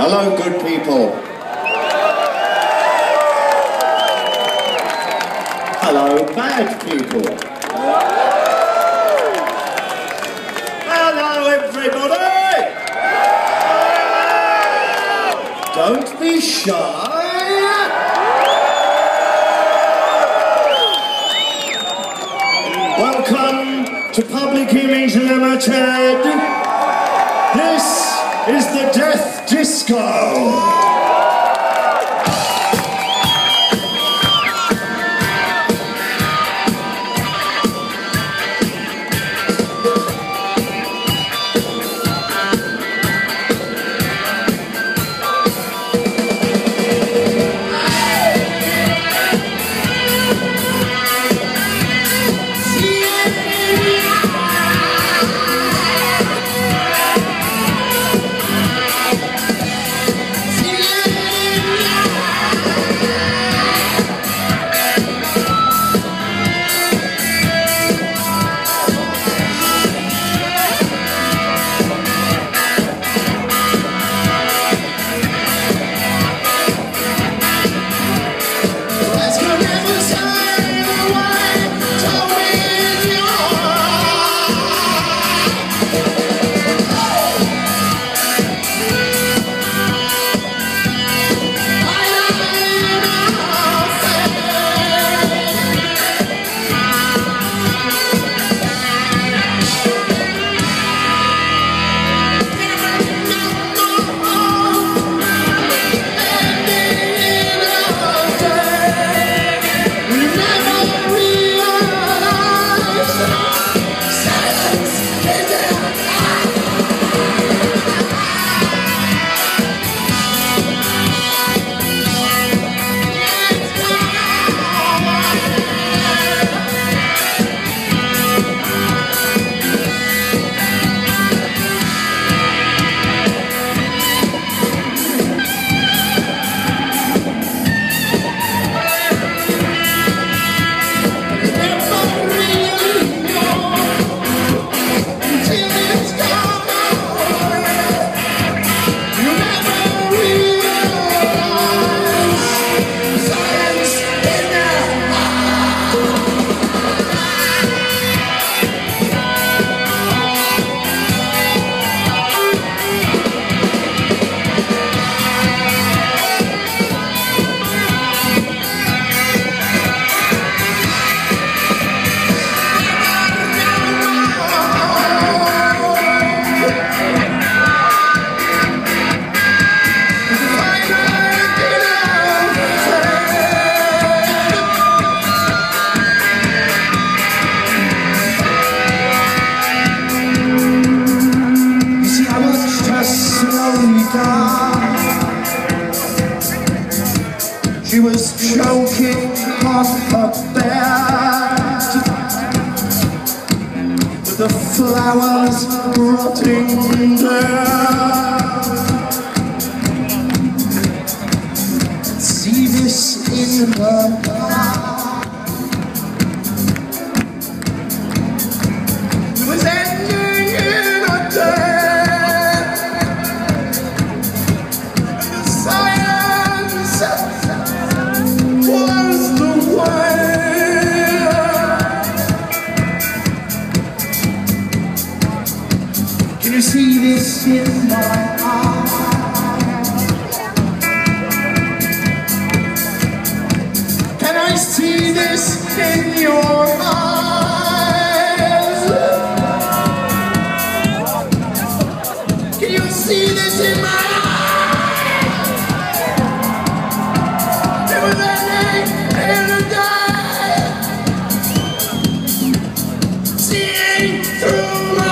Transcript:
Hello, good people. Hello, bad people. Hello, everybody. Don't be shy. Welcome to Public Image Limited. This is the Death Disco. She was choking on her bed with the flowers rotting down. See this in her heart. It was ending in a death, and the silence was the way. Can you see this in my eyes? Can I see this in your eyes? Can you see this in my eyes? Seeing through